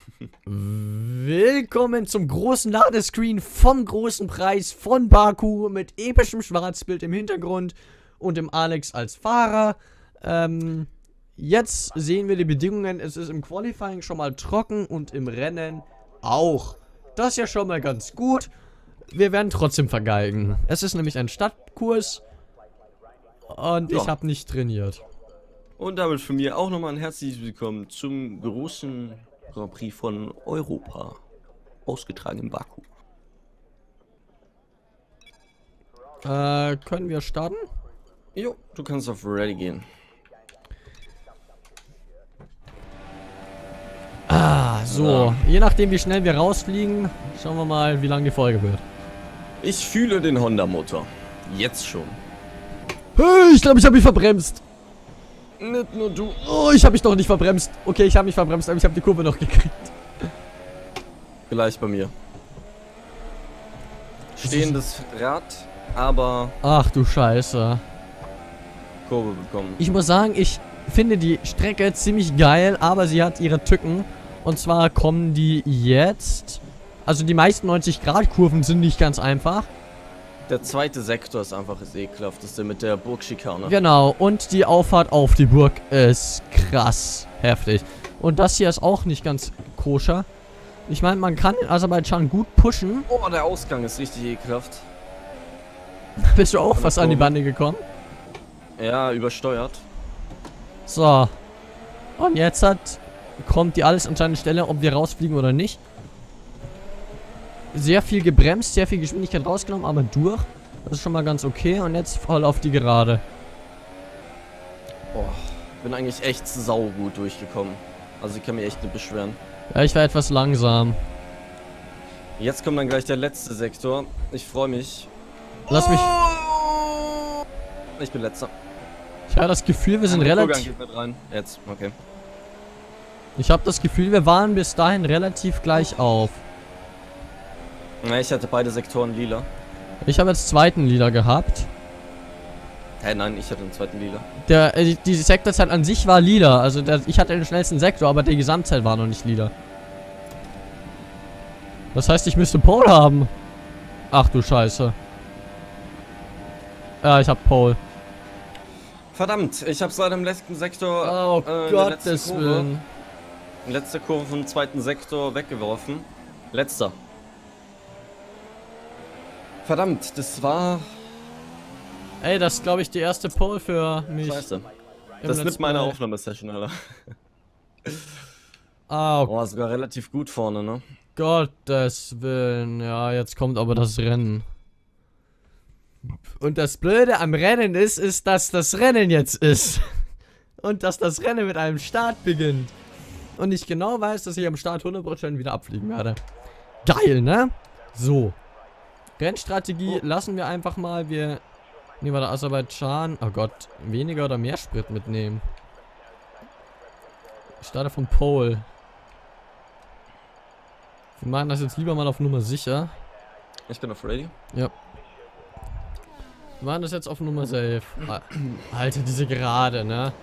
Willkommen zum großen Ladescreen vom großen Preis von Baku mit epischem Schwarzbild im Hintergrund und dem Alex als Fahrer. Jetzt sehen wir die Bedingungen. Es ist im Qualifying schon mal trocken und im Rennen auch. Das ist ja schon mal ganz gut. Wir werden trotzdem vergeigen. Es ist nämlich ein Stadtkurs und ich habe nicht trainiert. Und damit von mir auch nochmal ein herzliches Willkommen zum großen Grand Prix von Europa, ausgetragen in Baku. Können wir starten? Jo, du kannst auf Ready gehen. So, je nachdem wie schnell wir rausfliegen, schauen wir mal, wie lang die Folge wird. Ich fühle den Honda-Motor. Jetzt schon. Hey, ich glaube, ich habe mich verbremst. Nicht nur du. Oh, ich habe mich doch nicht verbremst. Okay, ich habe mich verbremst, aber ich habe die Kurve noch gekriegt. Vielleicht bei mir. Stehendes Rad, aber Ach du Scheiße. Kurve bekommen. Ich muss sagen, ich finde die Strecke ziemlich geil, aber sie hat ihre Tücken. Und zwar kommen die jetzt... Also die meisten 90-Grad-Kurven sind nicht ganz einfach. Der zweite Sektor ist einfach ekelhaft. Das ist der mit der Burgschikane. Genau, und die Auffahrt auf die Burg ist krass heftig. Und das hier ist auch nicht ganz koscher. Ich meine, man kann in Aserbaidschan gut pushen. Oh, der Ausgang ist richtig ekelhaft. Bist du auch fast an die Bande gekommen? Ja, übersteuert. So. Und jetzt kommt die alles an seine Stelle, ob wir rausfliegen oder nicht. Sehr viel gebremst, sehr viel Geschwindigkeit rausgenommen, aber durch. Das ist schon mal ganz okay. Und jetzt voll auf die Gerade. Oh, bin eigentlich echt saugut durchgekommen. Also ich kann mich echt nicht beschweren. Ja, ich war etwas langsam. Jetzt kommt dann gleich der letzte Sektor. Ich freue mich. Lass mich... Ich bin letzter. Ich habe das Gefühl, wir sind relativ... Geht mit rein. Jetzt, okay. Ich habe das Gefühl, wir waren bis dahin relativ gleich auf. Na, ich hatte beide Sektoren lila. Ich habe jetzt zweiten Lila gehabt. Hä, nein, ich hatte den zweiten lila. Die Sektorzeit an sich war lila. Also ich hatte den schnellsten Sektor, aber die Gesamtzeit war noch nicht lila. Das heißt, ich müsste Pole haben. Ach du Scheiße. Ja, ich hab Pole. Verdammt, ich hab's leider im letzten Sektor. Oh Gottes Willen. Letzte Kurve vom zweiten Sektor weggeworfen. Letzter. Verdammt, das war... Ey, das ist, glaube ich, die erste Pole für mich. Scheiße. Das ist mit meiner Aufnahmesession, Alter. Oh, sogar relativ gut vorne, ne? Gottes Willen. Ja, jetzt kommt aber das Rennen. Und das Blöde am Rennen ist, dass das Rennen jetzt ist. Und dass das Rennen mit einem Start beginnt. Und ich genau weiß, dass ich am Start 100% wieder abfliegen werde. Geil, ne? So. Rennstrategie lassen wir einfach mal. Wir nehmen wir Aserbaidschan. Oh Gott, weniger oder mehr Sprit mitnehmen. Ich starte vom Pole. Wir machen das jetzt lieber mal auf Nummer sicher. Ich bin auf Ready. Ja. Wir machen das jetzt auf Nummer safe. Alter, diese Gerade, ne?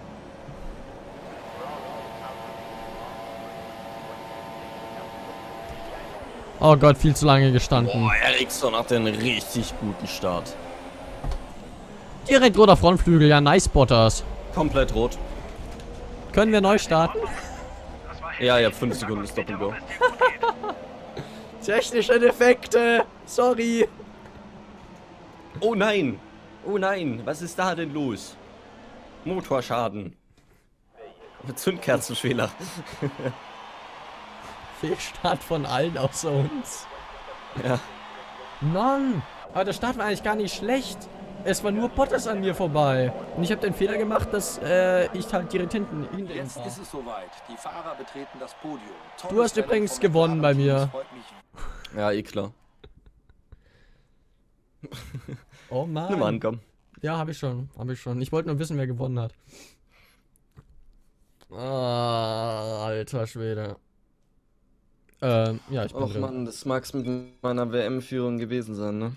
Oh Gott, viel zu lange gestanden. Boah, Eriksson hat einen richtig guten Start. Direkt roter Frontflügel, ja, nice Spotters. Komplett rot. Können wir neu starten? Ja, ihr habt 5 Sekunden Stop and Go. Technische Defekte, sorry. Oh nein! Oh nein, was ist da denn los? Motorschaden. Zündkerzenfehler. Fehlstart von allen außer uns. Ja. Mann, aber der Start war eigentlich gar nicht schlecht. Es war nur Bottas an mir vorbei. Und ich habe den Fehler gemacht, dass ich halt direkt hinter ihm war. Jetzt ist es soweit. Die Fahrer betreten das Podium. Du hast übrigens gewonnen bei mir. Ja, eh klar. Oh Mann. Nimm an, komm. Ja, habe ich schon. Ich wollte nur wissen, wer gewonnen hat. Ah, alter Schwede. Ja, ich bin Och drin. Mann, das mag's mit meiner WM-Führung gewesen sein, ne?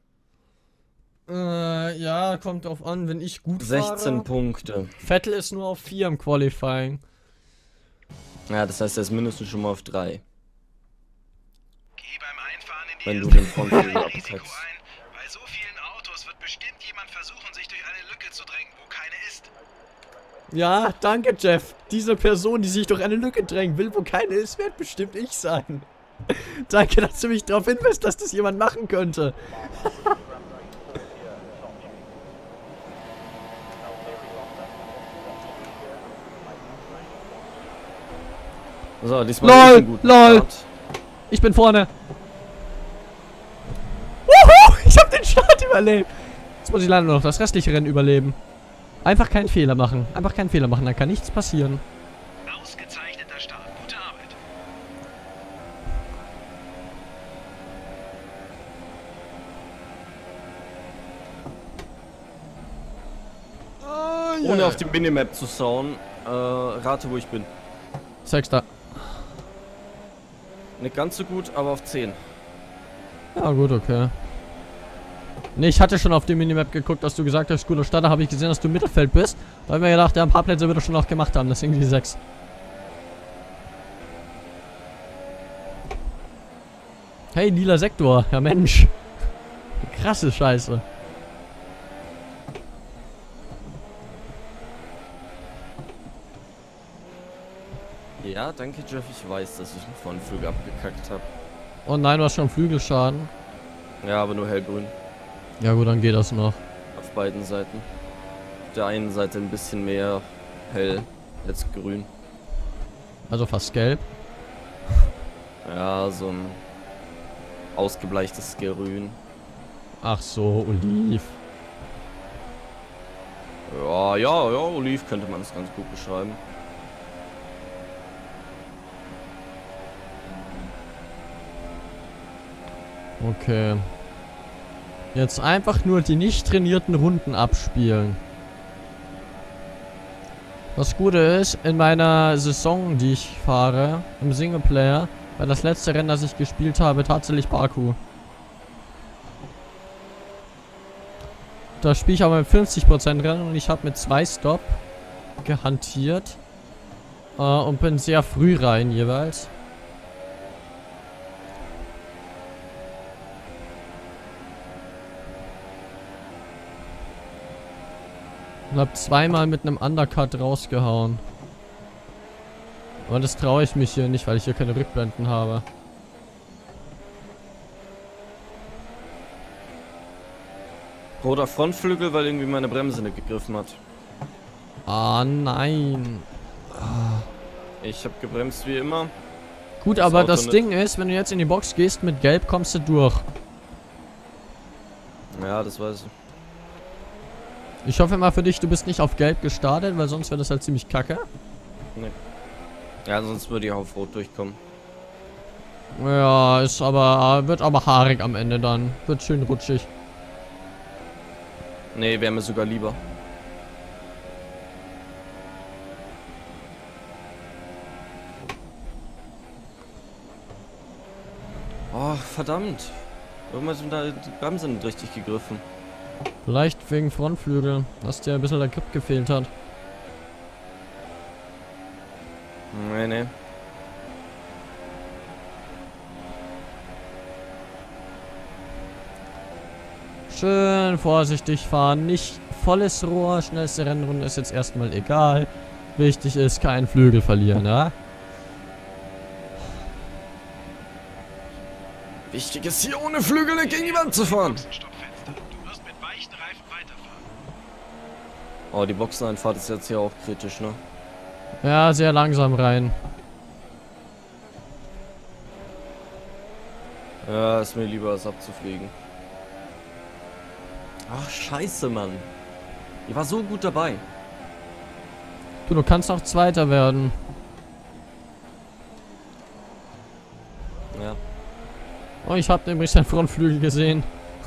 Ja, kommt drauf an, wenn ich gut 16 fahre. Punkte. Vettel ist nur auf 4 im Qualifying. Ja, das heißt, er ist mindestens schon mal auf 3. Geh beim Einfahren in die Wenn du erste den Frontflügel Kurve ein Risiko abkackst. ein. Bei so vielen Autos wird bestimmt jemand versuchen, sich durch eine Lücke zu drängen, wo keine ist. Ja, danke, Jeff. Diese Person, die sich durch eine Lücke drängen will, wo keine ist, wird bestimmt ich sein. Danke, dass du mich darauf hinweist, dass das jemand machen könnte. So, diesmal LOL, einen guten LOL. Start. Ich bin vorne. Wuhu, ich habe den Start überlebt. Jetzt muss ich leider nur noch das restliche Rennen überleben. Einfach keinen Fehler machen. Einfach keinen Fehler machen, dann kann nichts passieren. Ausgezeichneter Start. Gute Arbeit. Ohne auf die Minimap zu schauen, rate, wo ich bin. Sechster. Nicht ganz so gut, aber auf 10. Ja, gut, okay. Ne, ich hatte schon auf die Minimap geguckt, dass du gesagt hast, guter Start, da habe ich gesehen, dass du im Mittelfeld bist. Da habe ich mir gedacht, ja, ein paar Plätze wird er schon noch gemacht haben, deswegen die 6. Hey, lila Sektor. Ja, Mensch. Krasse Scheiße. Ja, danke Jeff, ich weiß, dass ich einen Frontflügel abgekackt habe. Oh nein, du hast schon Flügelschaden. Ja, aber nur hellgrün. Ja gut, dann geht das noch. Auf beiden Seiten. Auf der einen Seite ein bisschen mehr hell als grün. Also fast gelb. Ja, so ein ausgebleichtes Grün. Ach so, Oliv. Ja, Oliv könnte man es ganz gut beschreiben. Okay. Jetzt einfach nur die nicht trainierten Runden abspielen. Das Gute ist, in meiner Saison, die ich fahre, im Singleplayer, war das letzte Rennen, das ich gespielt habe, tatsächlich Baku. Da spiele ich aber mit 50% Rennen und ich habe mit 2 Stop gehantiert. Und bin sehr früh rein jeweils. Und hab zweimal mit einem Undercut rausgehauen. Aber das traue ich mich hier nicht, weil ich hier keine Rückblenden habe. Roter Frontflügel, weil irgendwie meine Bremse nicht gegriffen hat. Ah, nein. Ich habe gebremst wie immer. Gut, Das aber Auto das nicht. Ding ist, wenn du jetzt in die Box gehst, mit Gelb kommst du durch. Ja, das weiß ich. Ich hoffe mal für dich, du bist nicht auf Gelb gestartet, weil sonst wäre das halt ziemlich kacke. Nee. Ja, sonst würde ich auf Rot durchkommen. Ja, ist aber, wird aber haarig am Ende dann. Wird schön rutschig. Nee, wäre mir sogar lieber. Oh, verdammt. Irgendwas sind da die Bremse nicht richtig gegriffen. Vielleicht wegen Frontflügel, dass dir ein bisschen der Grip gefehlt hat. Nee. Schön vorsichtig fahren, nicht volles Rohr, schnellste Rennrunde ist jetzt erstmal egal. Wichtig ist, keinen Flügel verlieren, ja? Wichtig ist hier ohne Flügel nicht gegen die Wand zu fahren. Boxenstoppfenster. Du wirst mit weichen Reifen weiterfahren. Oh, die Boxeneinfahrt ist jetzt hier auch kritisch, ne? Ja, sehr langsam rein. Ja, ist mir lieber, es abzufliegen. Ach, scheiße, Mann. Ich war so gut dabei. Du kannst auch Zweiter werden. Ja. Oh, ich habe übrigens deinen Frontflügel gesehen.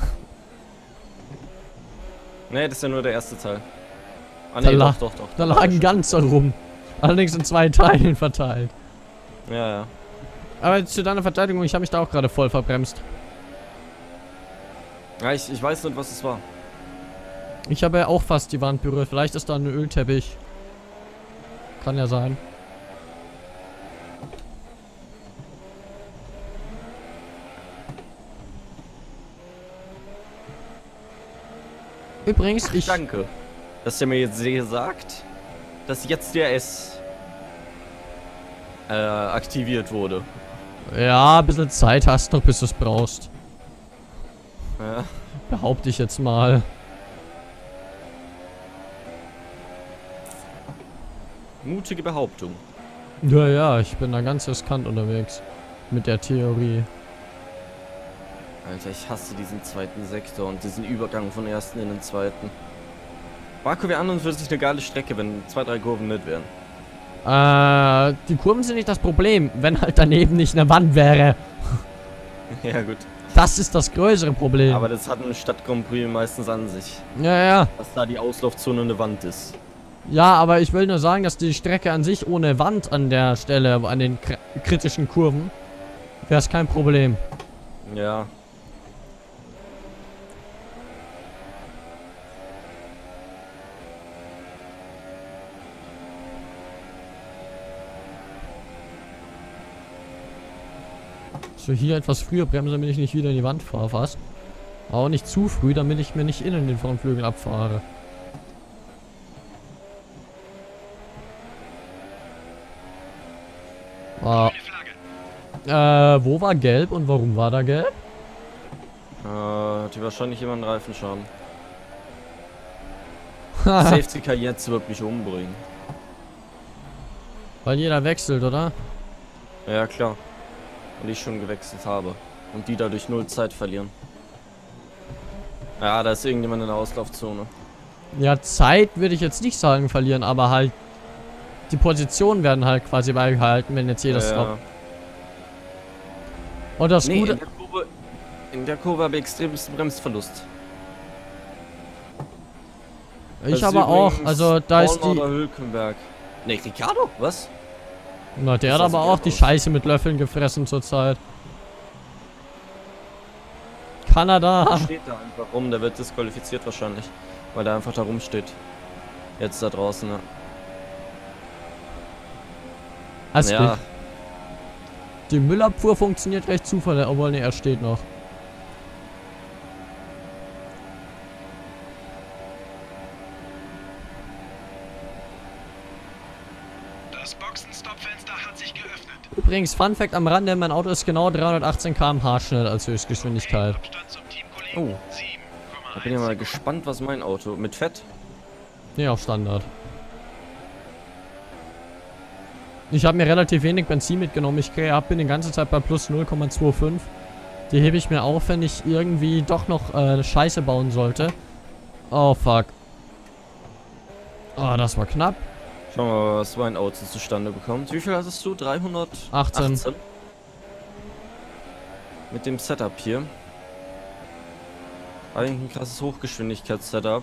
Nee, das ist ja nur der erste Teil. Ah, Da nee, lag- doch. Da lag ein ganzer rum. Allerdings in 2 Teilen verteilt. Ja. Aber zu deiner Verteidigung, ich habe mich da auch gerade voll verbremst. Ja, ich weiß nicht, was es war. Ich habe ja auch fast die Wand berührt. Vielleicht ist da ein Ölteppich. Kann ja sein. Übrigens, ich... Danke, dass der mir jetzt sagt, dass jetzt der S aktiviert wurde. Ja, ein bisschen Zeit hast noch, bis du es brauchst. Ja. Behaupte ich jetzt mal. Mutige Behauptung. Ja, ja, ich bin da ganz riskant unterwegs. Mit der Theorie. Alter, ich hasse diesen zweiten Sektor und diesen Übergang von ersten in den zweiten. Baku wäre an und für sich eine geile Strecke, wenn 2, 3 Kurven nicht wären. Die Kurven sind nicht das Problem, wenn halt daneben nicht eine Wand wäre. Ja, gut. Das ist das größere Problem. Aber das hat eine Stadt Grand Prix meistens an sich. Ja, ja. Dass da die Auslaufzone eine Wand ist. Ja, aber ich will nur sagen, dass die Strecke an sich ohne Wand an der Stelle, an den kritischen Kurven, wäre es kein Problem. Ja. So, hier etwas früher bremsen, damit ich nicht wieder in die Wand fahre fast. Aber auch nicht zu früh, damit ich mir nicht innen den Frontflügel abfahre. Ah. Wo war gelb und warum war da gelb? Die wahrscheinlich jemanden Reifenschaden. Safety Car jetzt wirklich umbringen. Weil jeder wechselt, oder? Ja, klar. Und ich schon gewechselt habe. Und die dadurch 0 Zeit verlieren. Ja, da ist irgendjemand in der Auslaufzone. Ja, Zeit würde ich jetzt nicht sagen verlieren, aber halt die Positionen werden halt quasi beibehalten, wenn jetzt jeder stoppt. Und das Gute... In der Kurve habe ich extremsten Bremsverlust. Ich aber auch, also da ist die... Hülkenberg. Ne, Ricciardo? Was? Na, der hat aber auch die Scheiße mit Löffeln gefressen zurzeit. Kanada. Der steht da einfach rum, der wird disqualifiziert wahrscheinlich. Weil der einfach da rumsteht. Jetzt da draußen, ne? Also ja. Die Müllabfuhr funktioniert recht zuverlässig, obwohl ne, er steht noch. Das Boxenstoppfenster hat sich geöffnet. Übrigens, Fun Fact am Rande, mein Auto ist genau 318 km/h schnell als Höchstgeschwindigkeit. Abstand zum Teamkollegen Oh. Da bin ich mal gespannt, was mein Auto... Mit Fett? Nee, auf Standard. Ich habe mir relativ wenig Benzin mitgenommen. Ich bin die ganze Zeit bei plus 0,25. Die hebe ich mir auf, wenn ich irgendwie doch noch Scheiße bauen sollte. Oh, fuck. Oh, das war knapp. Schauen wir mal, was mein Auto zustande bekommt. Wie viel hattest du? 318? 18. Mit dem Setup hier. Eigentlich ein krasses Hochgeschwindigkeits-Setup.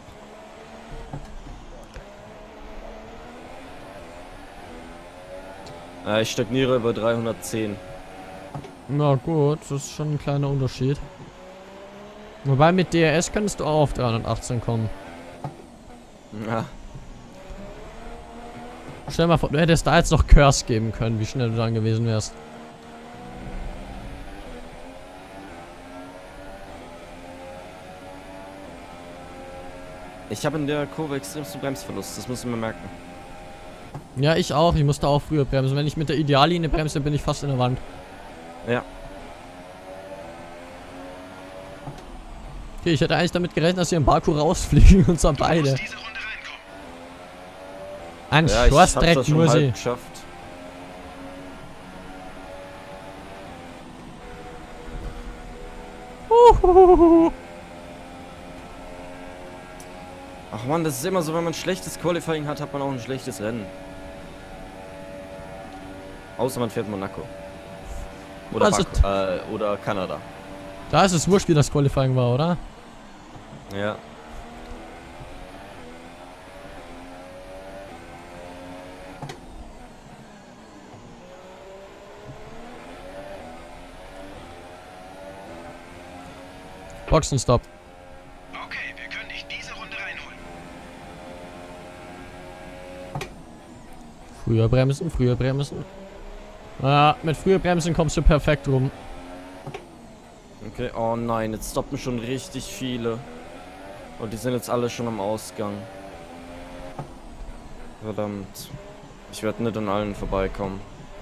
Ich stagniere über 310. Na gut, das ist schon ein kleiner Unterschied. Wobei mit DRS könntest du auch auf 318 kommen. Ja. Stell dir mal vor, du hättest da jetzt noch Curse geben können, wie schnell du dann gewesen wärst. Ich habe in der Kurve extremsten Bremsverlust, das muss ich mir merken. Ja, ich auch. Ich musste auch früher bremsen. Wenn ich mit der Ideallinie bremse, bin ich fast in der Wand. Ja. Okay, ich hätte eigentlich damit gerechnet, dass wir im Baku rausfliegen und zwar beide. Ein Ja, ich hab's Schlossdreck das schon nur sie. halb geschafft. Ach man, das ist immer so, wenn man schlechtes Qualifying hat, hat man auch ein schlechtes Rennen. Außer man fährt Monaco. Oder, Also oder Kanada. Da ist es wurscht, wie das Qualifying war, oder? Ja. Boxenstopp. Okay, wir können dich diese Runde reinholen. Früher bremsen, früher bremsen. Ja, mit früher bremsen kommst du perfekt rum. Okay, oh nein, jetzt stoppen schon richtig viele. Und die sind jetzt alle schon am Ausgang. Verdammt. Ich werde nicht an allen vorbeikommen.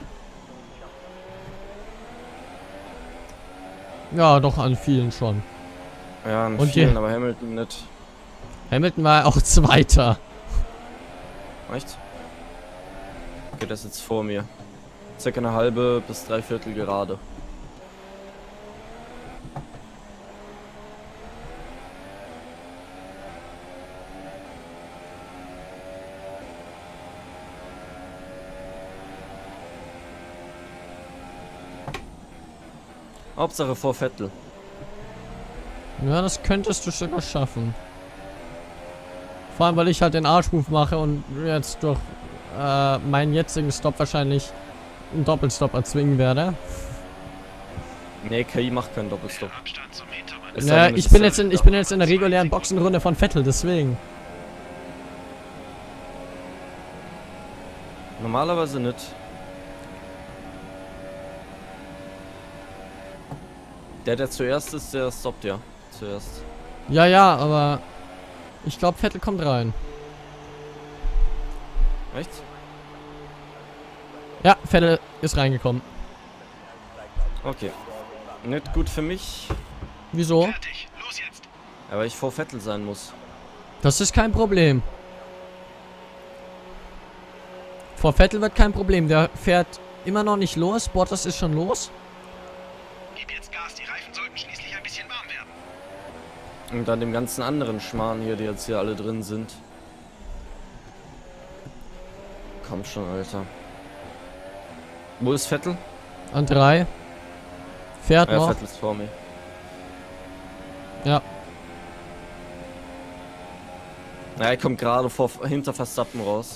Ja, doch an vielen schon. Ja, an Und vielen, die- aber Hamilton nicht. Hamilton war auch Zweiter. Echt? Okay, das ist jetzt vor mir. Circa eine halbe bis 3/4 gerade. Hauptsache vor Vettel. Ja, das könntest du sogar schaffen. Vor allem, weil ich halt den Arschruf mache und jetzt durch meinen jetzigen Stop wahrscheinlich einen Doppelstop erzwingen werde. Nee, KI macht keinen Doppelstopp. Abstand zum Hintermann. Es sei Ja, denn, es ich ist bin ein- jetzt in der regulären Boxenrunde von Vettel, deswegen. Normalerweise nicht. Der zuerst ist, der stoppt ja. Zuerst. Ja, ja, aber ich glaube, Vettel kommt rein. Echt? Ja, Vettel ist reingekommen. Okay. Nicht gut für mich, Wieso? Fertig. Los jetzt. aber ich vor Vettel sein muss. Das ist kein Problem. Vor Vettel wird kein Problem. Der fährt immer noch nicht los. Bottas ist schon los. Gib jetzt Gas. Die Reifen sollten schließlich ein bisschen warm werden. Und dann dem ganzen anderen Schmarrn hier, die jetzt hier alle drin sind. Komm schon, Alter. Wo ist Vettel? An 3. Fährt Ja, noch. Vettel ist vor mir. Ja. Ja, er kommt gerade hinter Verstappen raus.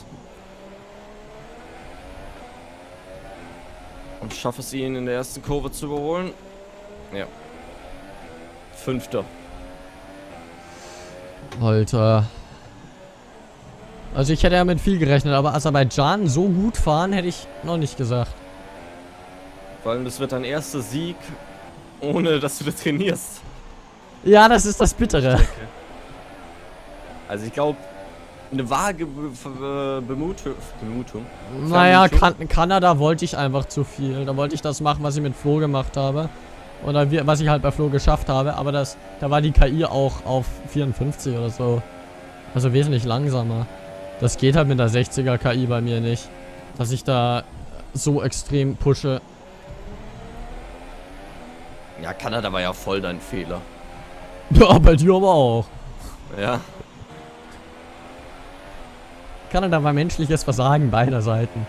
Und schaffe es ihn in der ersten Kurve zu überholen. Ja. 5. Alter. Also ich hätte ja mit viel gerechnet, aber Aserbaidschan so gut fahren, hätte ich noch nicht gesagt. Vor allem, das wird dein erster Sieg, ohne dass du das trainierst. Ja, das ist das Bittere. Also ich glaube, eine vage Bemutung. Naja, Vermutung. Kanada wollte ich einfach zu viel. Da wollte ich das machen, was ich mit Flo gemacht habe. Oder was ich halt bei Flo geschafft habe. Aber da war die KI auch auf 54 oder so. Also wesentlich langsamer. Das geht halt mit der 60er KI bei mir nicht. Dass ich da so extrem pushe. Ja, Kanada war ja voll dein Fehler. Ja, bei dir aber auch. Ja. Kanada war menschliches Versagen beider Seiten.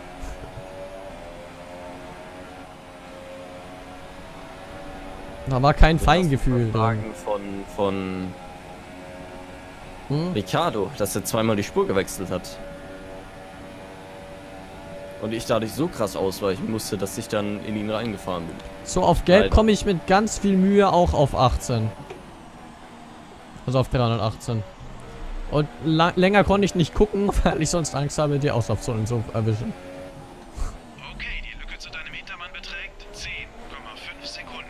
Da war kein Feingefühl drin. Fragen von Hm? Ricardo, dass er zweimal die Spur gewechselt hat. Und ich dadurch so krass ausweichen musste, dass ich dann in ihn reingefahren bin. So, auf Gelb Leider. komme ich mit ganz viel Mühe auch auf 18. Also auf 318. Und länger konnte ich nicht gucken, weil ich sonst Angst habe, die Auslaufzonen zu erwischen. Okay, die Lücke zu deinem Hintermann beträgt 10,5 Sekunden.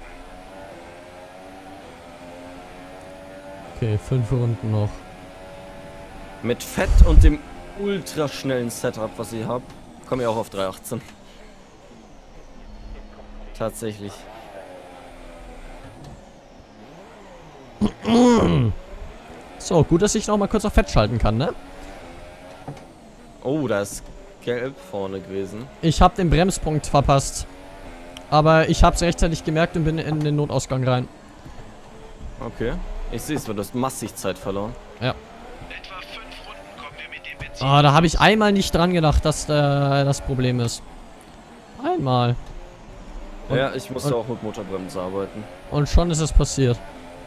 Okay, 5 Runden noch. Mit Fett und dem ultraschnellen Setup, was ich habe, komme ich auch auf 318. Tatsächlich. So, gut, dass ich noch mal kurz auf Fett schalten kann, ne? Oh, da ist gelb vorne gewesen. Ich habe den Bremspunkt verpasst. Aber ich habe es rechtzeitig gemerkt und bin in den Notausgang rein. Okay. Ich sehe es, weil du hast massig Zeit verloren. Ja. Etwa 5 Runden kommen wir mit dem Benzin. Ah, da habe ich einmal nicht dran gedacht, dass das Problem ist. Einmal. Und- ja, ich musste und- auch mit Motorbremse arbeiten. Und schon ist es passiert.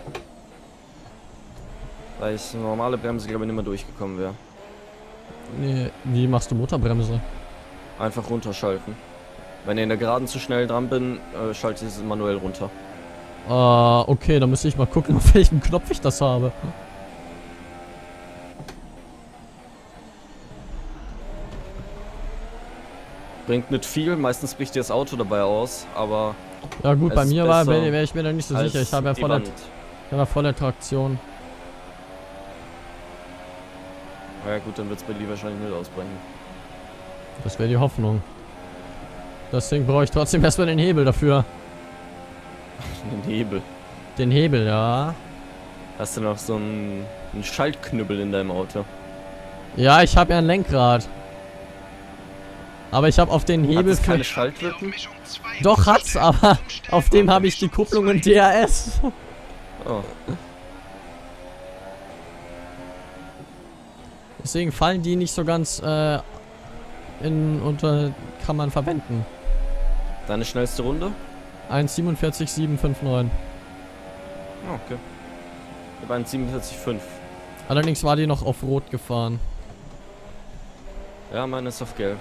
Weil ich normale Bremse, glaube ich, nicht mehr durchgekommen wäre. Nee, wie machst du Motorbremse? Einfach runterschalten. Wenn ich in der Geraden zu schnell dran bin, schalte ich es manuell runter. Okay, dann müsste ich mal gucken, auf welchem Knopf ich das habe. Bringt nicht viel, meistens bricht dir das Auto dabei aus, aber Ja gut, Es bei ist mir besser wäre ich mir da nicht so sicher. Ich habe ja die Wand. volle Traktion. Ja gut, dann wird es bei dir wahrscheinlich nicht ausbrechen. Das wäre die Hoffnung. Deswegen brauche ich trotzdem erstmal den Hebel dafür. Den Hebel. Den Hebel, ja. Hast du noch so einen Schaltknüppel in deinem Auto? Ja, ich habe ja ein Lenkrad. Aber ich habe auf den Hebel Hat es keine für... Schaltwippen? Doch, hat's, aber auf dem habe ich die Kupplung und DRS. Oh. Deswegen fallen die nicht so ganz kann man verwenden. Deine schnellste Runde? 1,47,759. Oh, okay. Ich habe 1,47,5. Allerdings war die noch auf Rot gefahren. Ja, meine ist auf Gelb.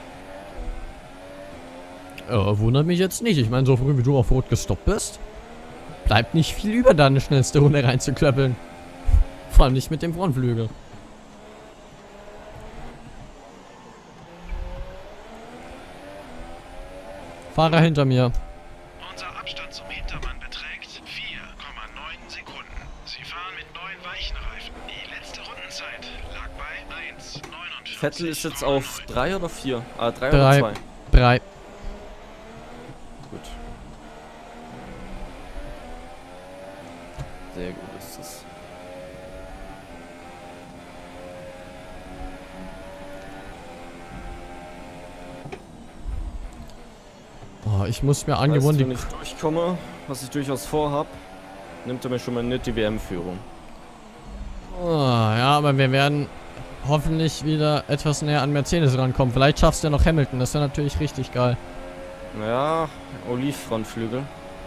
Wundert mich jetzt nicht. Ich meine, so früh wie du auf Rot gestoppt bist, bleibt nicht viel über, deine schnellste Runde reinzuklöppeln. Vor allem nicht mit dem Frontflügel. Fahrer hinter mir. Unser Abstand zum Hintermann beträgt 4,9 Sekunden. Sie fahren mit neuen weichen Reifen. Die letzte Rundenzeit lag bei 1,49. Vettel ist jetzt auf 3 oder 4? Ah, 3 Drei. oder 2? 3. Gut. Sehr gut ist es. Oh, ich muss mir Falls angewöhnen, wenn ich durchkomme, was ich durchaus vorhab, nimmt er mir schon mal nicht die WM-Führung. Oh, ja, aber wir werden hoffentlich wieder etwas näher an Mercedes rankommen. Vielleicht schaffst du ja noch Hamilton. Das wäre natürlich richtig geil. Ja, Oliv-Frontflügel.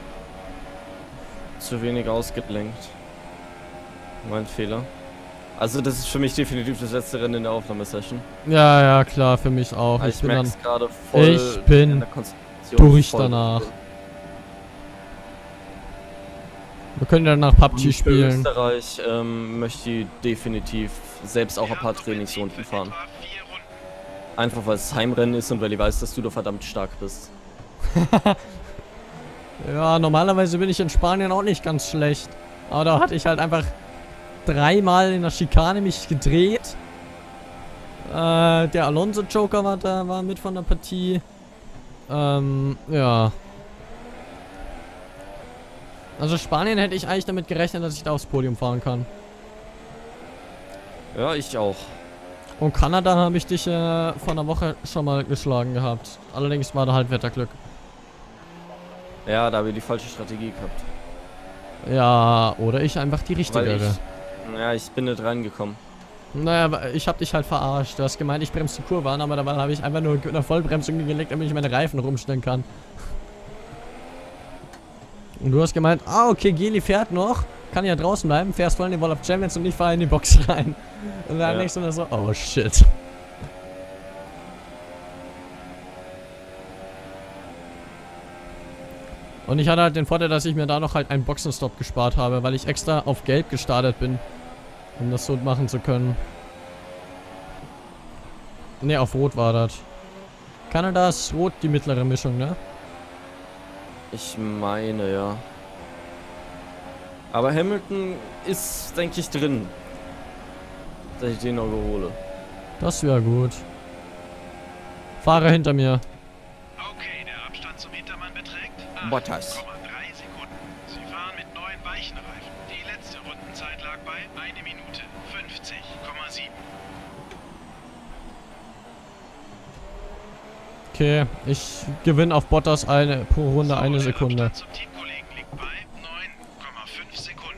Zu wenig ausgelenkt. Mein Fehler. Also das ist für mich definitiv das letzte Rennen in der Aufnahmesession. Ja, ja, klar, für mich auch. Also ich merke es gerade voll. Ich bin in der Konzentration durch voll danach. drin. Wir können ja danach PUBG Für spielen. Österreich möchte ich definitiv selbst auch ein paar Trainingsrunden fahren. Einfach weil es Heimrennen ist und weil ich weiß, dass du da verdammt stark bist. Ja, normalerweise bin ich in Spanien auch nicht ganz schlecht. Aber da hatte ich halt einfach 3-mal in der Schikane mich gedreht. Der Alonso-Joker war mit von der Partie. Ja. Also Spanien hätte ich eigentlich damit gerechnet, dass ich da aufs Podium fahren kann. Ja, ich auch. Und Kanada habe ich dich vor einer Woche schon mal geschlagen gehabt. Allerdings war da halt Wetterglück. Ja, da habe ich die falsche Strategie gehabt. Ja, oder ich einfach die Weil richtigere. ich bin nicht reingekommen. Naja, aber ich hab dich halt verarscht. Du hast gemeint, ich bremse die Kurve an, aber dabei habe ich einfach nur eine Vollbremsung gelegt, damit ich meine Reifen rumstellen kann. Und du hast gemeint, okay, Geli fährt noch, kann ja draußen bleiben, fährst voll in die Wall of Champions und ich fahre in die Box rein. Und dann denkst du nur so, oh shit. Und ich hatte halt den Vorteil, dass ich mir da noch halt einen Boxenstopp gespart habe, weil ich extra auf Gelb gestartet bin, um das so machen zu können. Ne, auf Rot war das. Kanada ist Rot die mittlere Mischung, ne? Ich meine, ja. Aber Hamilton ist, denke ich, drin. Dass ich den noch überhole. Das wäre gut. Fahrer hinter mir. Okay, der Abstand zum Hintermann beträgt 8,3 Bottas. Sekunden. Sie fahren mit neuen weichen Reifen. Die letzte Rundenzeit lag bei 1 Minute 50,7. Okay, ich gewinne auf Bottas pro Runde eine Der Sekunde. Abstand zum Teamkollegen liegt bei 9,5 Sekunden.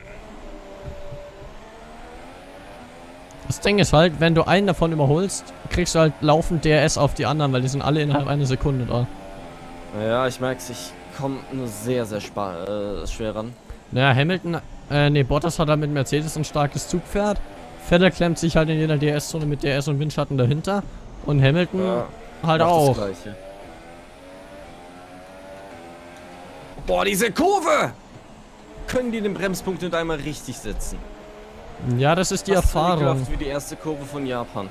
Das Ding ist halt, wenn du einen davon überholst, kriegst du halt laufend DRS auf die anderen, weil die sind alle innerhalb einer Sekunde da. Ja, ich merke es, ich komme nur sehr, sehr schwer ran. Naja, Hamilton, Bottas hat halt mit Mercedes ein starkes Zugpferd. Vettel klemmt sich halt in jeder DRS-Zone mit DRS und Windschatten dahinter. Und Hamilton halt macht auch. Das Gleiche. Boah, diese Kurve! Können die den Bremspunkt nicht einmal richtig setzen? Ja, das ist die Fast so Erfahrung. ekelhaft wie die erste Kurve von Japan.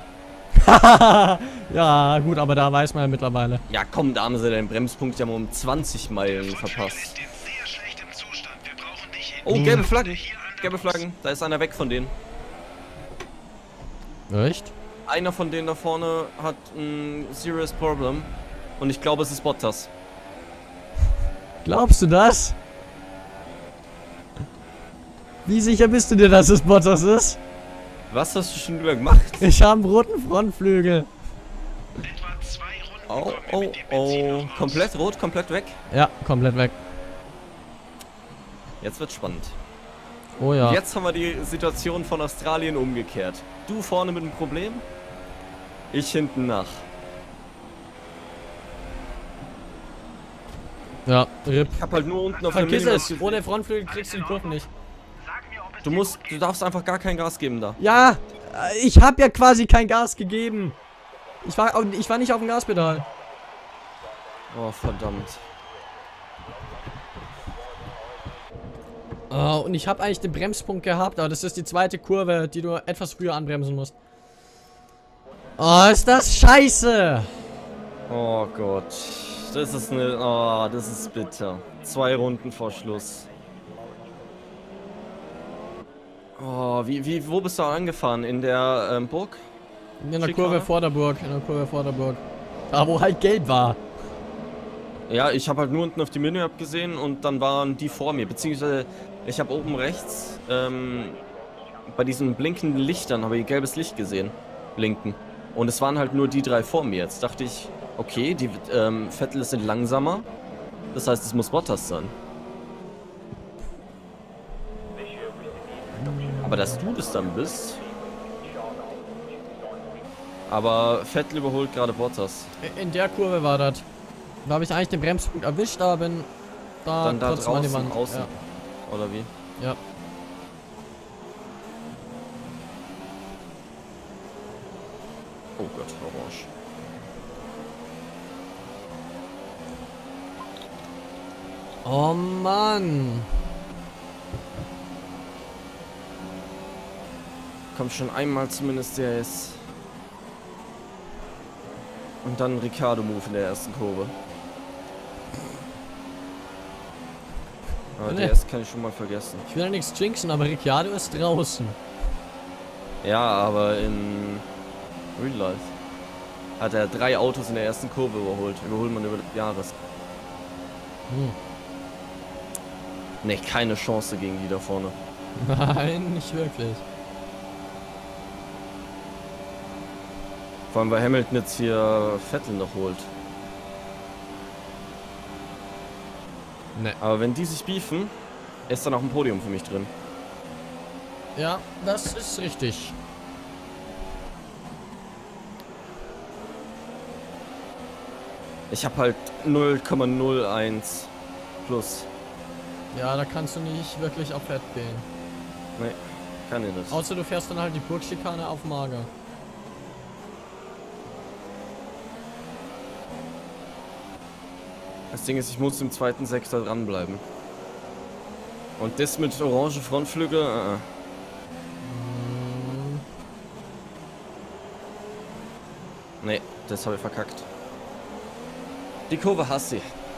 Ja, gut, aber da weiß man ja mittlerweile. Ja komm, da haben sie den Bremspunkt ja mal um 20 Meilen Frontflügel verpasst. ist in sehr schlechtem Zustand. Wir brauchen dich Oh, in gelbe Flaggen. hier an der Gelbe Box. Flaggen. Da ist einer weg von denen. Echt? einer von denen da vorne hat ein serious Problem. Und ich glaube, es ist Bottas. Glaubst du das? Wie sicher bist du dir, dass es Bottas ist? Was hast du schon wieder gemacht? Ich habe einen roten Frontflügel. Etwa 2 Runden Oh, kommen wir oh, mit dem Benzin oh. noch raus. Komplett rot, komplett weg. Ja, komplett weg. Jetzt wird's spannend. Oh ja. Jetzt haben wir die Situation von Australien umgekehrt. Du vorne mit einem Problem, ich hinten nach. Ja, RIP. Ich hab halt nur unten auf der Vergiss Minimap es. gesehen. Ohne Frontflügel kriegst du die Kurven nicht. Du darfst einfach gar kein Gas geben da. Ja, ich habe ja quasi kein Gas gegeben. Ich war nicht auf dem Gaspedal. Oh, verdammt. Und ich habe eigentlich den Bremspunkt gehabt, aber das ist die zweite Kurve, die du etwas früher anbremsen musst. Oh, ist das scheiße! Oh Gott. Das ist eine... Oh, das ist bitter. 2 Runden vor Schluss. Oh, wo bist du angefahren? In der Burg? In der Schikane? Kurve vor der Burg, in der Kurve vor der Burg. Da, wo halt gelb war. Ja, ich habe halt nur unten auf die Minimap gesehen und dann waren die vor mir. Beziehungsweise, ich habe oben rechts bei diesen blinkenden Lichtern habe ich gelbes Licht gesehen. Blinken. Und es waren halt nur die 3 vor mir. Jetzt dachte ich, okay, die Vettel sind langsamer. Das heißt, es muss Bottas sein. Aber dass du das dann bist. Aber Vettel überholt gerade Bottas. In der Kurve war das. Da habe ich eigentlich den Bremspunkt erwischt, aber bin da Dann da trotzdem an die draußen, Wand. außen. Oder wie? Ja. Oh Gott, orange. Oh Mann. Kommt schon einmal zumindest DRS. Und dann Ricciardo-Move in der ersten Kurve. Aber Nee. DRS kann ich schon mal vergessen. Ich will ja nichts jinxen, aber Ricciardo ist draußen. Ja, aber in Real Life hat er 3 Autos in der ersten Kurve überholt. Überholt man über Jahres. Ne, keine Chance gegen die da vorne. Nein, nicht wirklich. Vor allem, weil Hamilton jetzt hier Vettel noch holt. Ne. Aber wenn die sich beefen, ist dann auch ein Podium für mich drin. Ja, das ist richtig. Ich habe halt 0,01 plus. Ja, da kannst du nicht wirklich auf Fett gehen. Nee, kann ich nicht. Außer du fährst dann halt die Burgschikane auf Mager. Das Ding ist, ich muss im zweiten Sektor dranbleiben. Und das mit orange Frontflügel, Nee, das habe ich verkackt. Die Kurve hasse ich.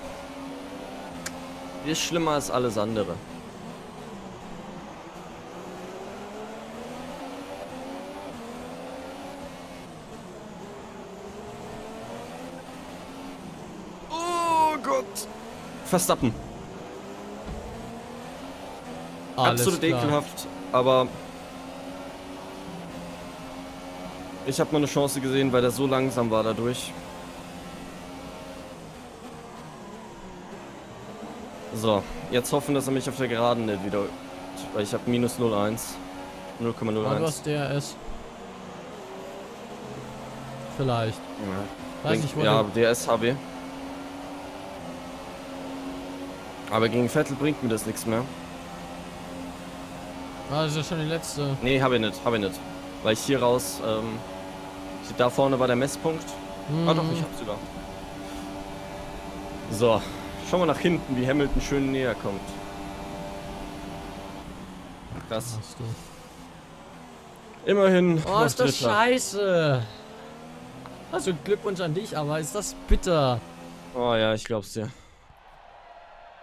Die ist schlimmer als alles andere. Oh Gott! Verstappen. Absolut klar. ekelhaft, aber ich habe nur eine Chance gesehen, weil der so langsam war dadurch. So, jetzt hoffen, dass er mich auf der Geraden nicht wieder... Weil ich habe minus 0,1. 0,01. Aber du hast DRS. Vielleicht. Ja, Weiß nicht, wo ja, der- DRS habe ich. Aber gegen Vettel bringt mir das nichts mehr. Ah, das ist ja schon die letzte. Nee, habe ich nicht, Weil ich hier raus, da vorne war der Messpunkt. Ah doch, ich hab's sogar. So, schauen wir nach hinten, wie Hamilton schön näher kommt. Krass. Hast du. Immerhin. Oh, noch ist das Dritter. scheiße. Also Glückwunsch an dich, aber ist das bitter. Oh ja, ich glaub's dir.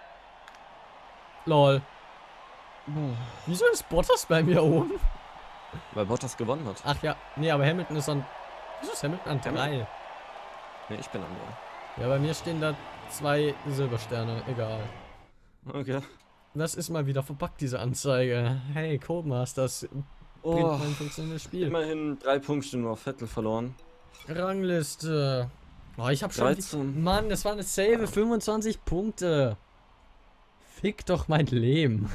Lol. Wieso ist Bottas bei mir oben? Weil Bottas gewonnen hat. Ach ja, nee, aber Hamilton ist an... Wieso ist Hamilton an 3? Ne, ich bin an Ja, bei mir stehen da 2 Silbersterne, egal. der. Okay. Das ist mal wieder verbuggt, diese Anzeige. Hey, Codemasters, bringt mein funktionierendes Spiel. Immerhin 3 Punkte nur auf Vettel verloren. Rangliste. Oh, ich hab schon... 13. Mann, das war eine Save, 25 Punkte. Fick doch mein Leben.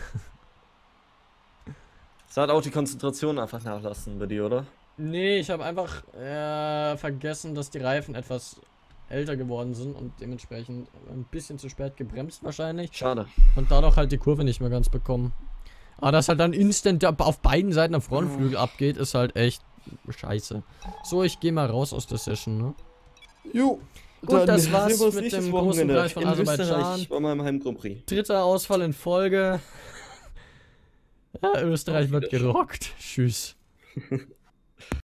Es hat auch die Konzentration einfach nachlassen bei dir, oder? Nee, ich habe einfach vergessen, dass die Reifen etwas älter geworden sind und dementsprechend ein bisschen zu spät gebremst wahrscheinlich. Schade. Und dadurch halt die Kurve nicht mehr ganz bekommen. Aber dass halt dann instant auf beiden Seiten am Frontflügel abgeht, ist halt echt scheiße. So, ich gehe mal raus aus der Session, ne? Jo. Gut, das war's mit dem großen Preis von Aserbaidschan. Bei meinem Heim Grand Prix. 3. Ausfall in Folge. Ja, Österreich wird gerockt. Tschüss.